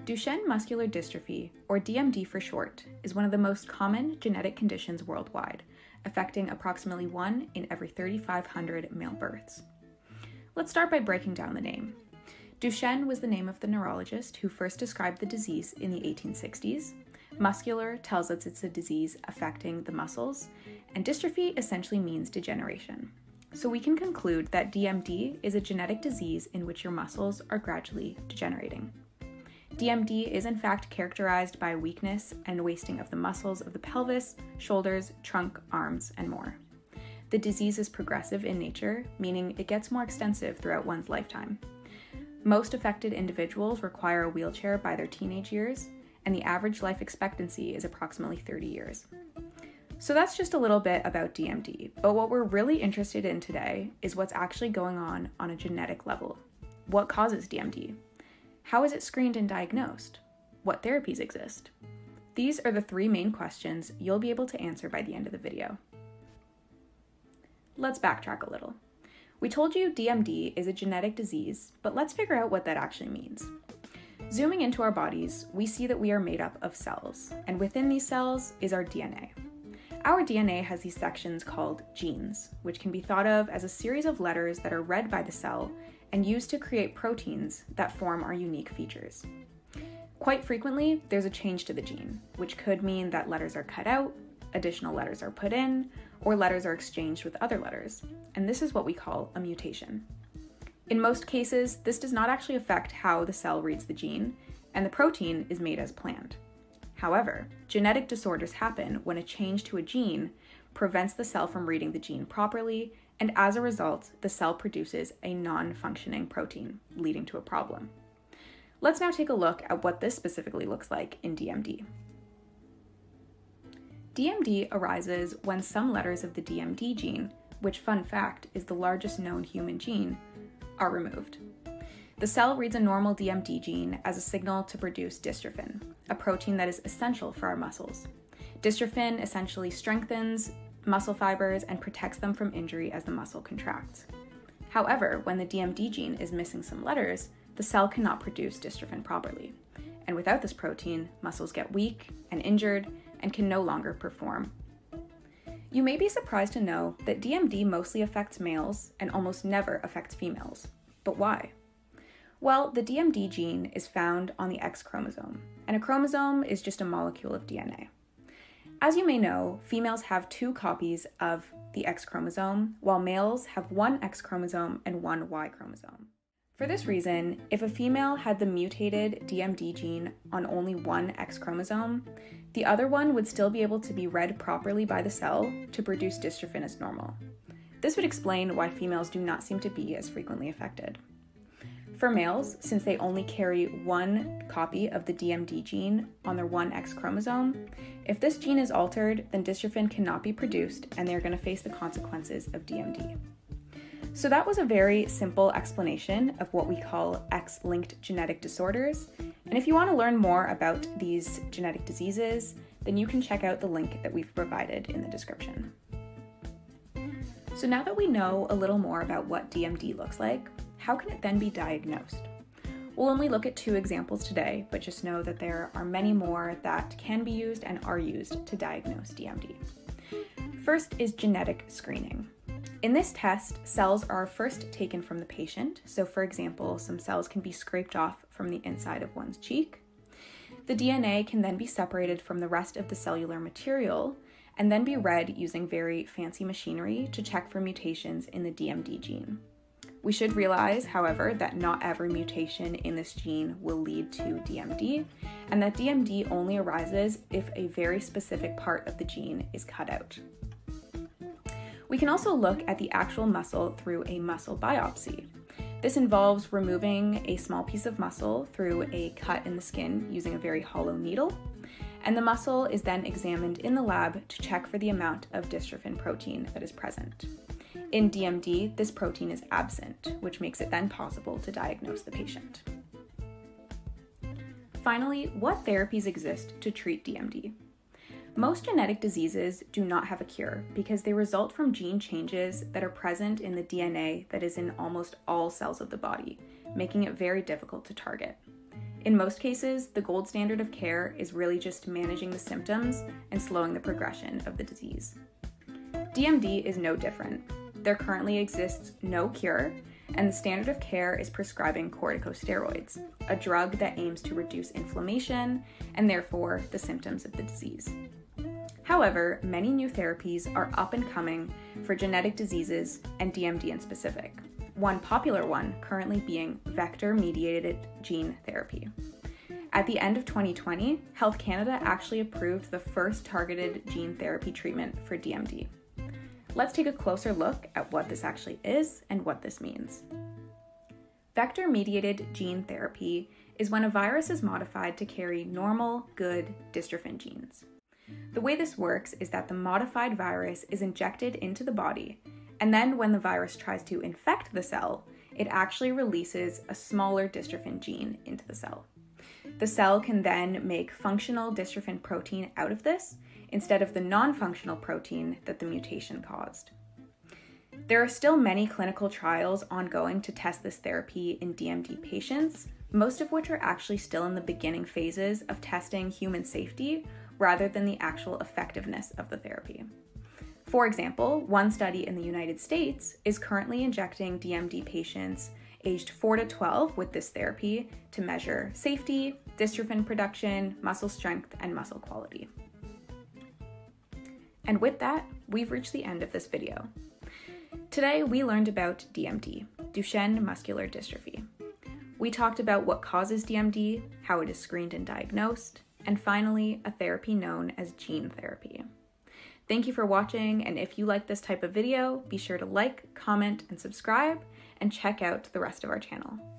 Duchenne Muscular Dystrophy, or DMD for short, is one of the most common genetic conditions worldwide, affecting approximately 1 in every 3,500 male births. Let's start by breaking down the name. Duchenne was the name of the neurologist who first described the disease in the 1860s. Muscular tells us it's a disease affecting the muscles, and dystrophy essentially means degeneration. So we can conclude that DMD is a genetic disease in which your muscles are gradually degenerating. DMD is in fact characterized by weakness and wasting of the muscles of the pelvis, shoulders, trunk, arms, and more. The disease is progressive in nature, meaning it gets more extensive throughout one's lifetime. Most affected individuals require a wheelchair by their teenage years, and the average life expectancy is approximately 30 years. So that's just a little bit about DMD, but what we're really interested in today is what's actually going on a genetic level. What causes DMD? How is it screened and diagnosed? What therapies exist? These are the 3 main questions you'll be able to answer by the end of the video. Let's backtrack a little. We told you DMD is a genetic disease, but let's figure out what that actually means. Zooming into our bodies, we see that we are made up of cells, and within these cells is our DNA. Our DNA has these sections called genes, which can be thought of as a series of letters that are read by the cell and used to create proteins that form our unique features. Quite frequently, there's a change to the gene, which could mean that letters are cut out, additional letters are put in, or letters are exchanged with other letters, and this is what we call a mutation. In most cases, this does not actually affect how the cell reads the gene, and the protein is made as planned. However, genetic disorders happen when a change to a gene prevents the cell from reading the gene properly, and as a result, the cell produces a non-functioning protein, leading to a problem. Let's now take a look at what this specifically looks like in DMD. DMD arises when some letters of the DMD gene, which, fun fact, is the largest known human gene, are removed. The cell reads a normal DMD gene as a signal to produce dystrophin, a protein that is essential for our muscles. Dystrophin essentially strengthens muscle fibers and protects them from injury as the muscle contracts. However, when the DMD gene is missing some letters, the cell cannot produce dystrophin properly. And without this protein, muscles get weak and injured and can no longer perform. You may be surprised to know that DMD mostly affects males and almost never affects females. But why? Well, the DMD gene is found on the X chromosome, and a chromosome is just a molecule of DNA. As you may know, females have 2 copies of the X chromosome, while males have 1 X chromosome and 1 Y chromosome. For this reason, if a female had the mutated DMD gene on only 1 X chromosome, the other one would still be able to be read properly by the cell to produce dystrophin as normal. This would explain why females do not seem to be as frequently affected. For males, since they only carry 1 copy of the DMD gene on their 1 X chromosome, if this gene is altered, then dystrophin cannot be produced and they're going to face the consequences of DMD. So that was a very simple explanation of what we call X-linked genetic disorders. And if you want to learn more about these genetic diseases, then you can check out the link that we've provided in the description. So now that we know a little more about what DMD looks like, how can it then be diagnosed? We'll only look at 2 examples today, but just know that there are many more that can be used and are used to diagnose DMD. First is genetic screening. In this test, cells are first taken from the patient. So for example, some cells can be scraped off from the inside of one's cheek. The DNA can then be separated from the rest of the cellular material and then be read using very fancy machinery to check for mutations in the DMD gene. We should realize, however, that not every mutation in this gene will lead to DMD, and that DMD only arises if a very specific part of the gene is cut out. We can also look at the actual muscle through a muscle biopsy. This involves removing a small piece of muscle through a cut in the skin using a very hollow needle, and the muscle is then examined in the lab to check for the amount of dystrophin protein that is present. In DMD, this protein is absent, which makes it then possible to diagnose the patient. Finally, what therapies exist to treat DMD? Most genetic diseases do not have a cure because they result from gene changes that are present in the DNA that is in almost all cells of the body, making it very difficult to target. In most cases, the gold standard of care is really just managing the symptoms and slowing the progression of the disease. DMD is no different. There currently exists no cure, and the standard of care is prescribing corticosteroids, a drug that aims to reduce inflammation and therefore the symptoms of the disease. However, many new therapies are up and coming for genetic diseases and DMD in specific. One popular one currently being vector-mediated gene therapy. At the end of 2020, Health Canada actually approved the first targeted gene therapy treatment for DMD. Let's take a closer look at what this actually is and what this means. Vector-mediated gene therapy is when a virus is modified to carry normal, good dystrophin genes. The way this works is that the modified virus is injected into the body, and then when the virus tries to infect the cell, it actually releases a smaller dystrophin gene into the cell. The cell can then make functional dystrophin protein out of this, instead of the non-functional protein that the mutation caused. There are still many clinical trials ongoing to test this therapy in DMD patients, most of which are actually still in the beginning phases of testing human safety rather than the actual effectiveness of the therapy. For example, one study in the United States is currently injecting DMD patients aged 4 to 12 with this therapy to measure safety, dystrophin production, muscle strength, and muscle quality. And with that, we've reached the end of this video. Today, we learned about DMD, Duchenne Muscular Dystrophy. We talked about what causes DMD, how it is screened and diagnosed, and finally, a therapy known as gene therapy. Thank you for watching, and if you like this type of video, be sure to like, comment, and subscribe, and check out the rest of our channel.